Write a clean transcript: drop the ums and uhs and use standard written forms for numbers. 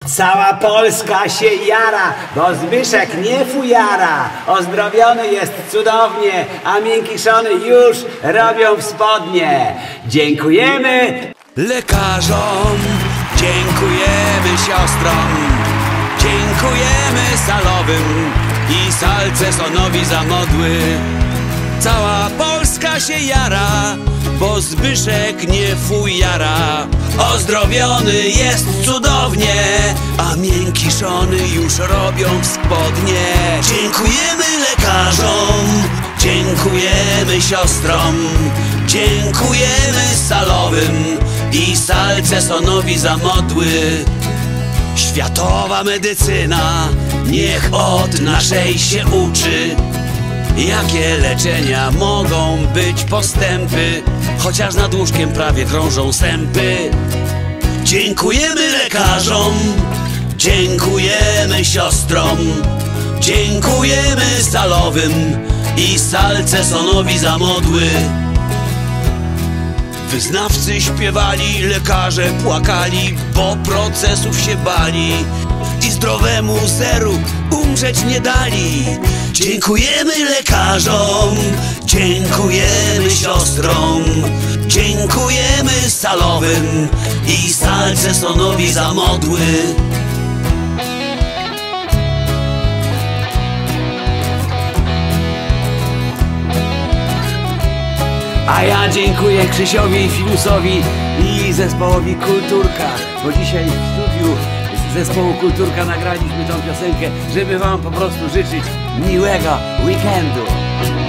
Cała Polska się jara, bo Zbyszek nie fujara. Ozdrowiony jest cudownie, a miękiszony już robią w spodnie. Dziękujemy lekarzom, dziękujemy siostrom, dziękujemy salowym i salcesonowi za modły. Cała Polska się jara, bo Zbyszek nie fujara. Ozdrowiony jest cudownie, a miękiszony już robią w spodnie. Dziękujemy lekarzom, dziękujemy siostrom, dziękujemy salowym i salcesonowi za modły. Światowa medycyna niech od naszej się uczy, jakie leczenia mogą być postępy, chociaż nad łóżkiem prawie krążą sępy. Dziękujemy lekarzom, dziękujemy siostrom, dziękujemy salowym i salcesonowi za modły. Wyznawcy śpiewali, lekarze płakali, bo procesów się bali i zdrowemu zeru umrzeć nie dali. Dziękujemy lekarzom, dziękujemy siostrom, dziękujemy salowym i salcesonowi za modły. A ja dziękuję Krzysiowi i Filusowi i zespołowi Kulturka, bo dzisiaj w studiu z zespołu Kulturka nagraliśmy tą piosenkę, żeby wam po prostu życzyć miłego weekendu.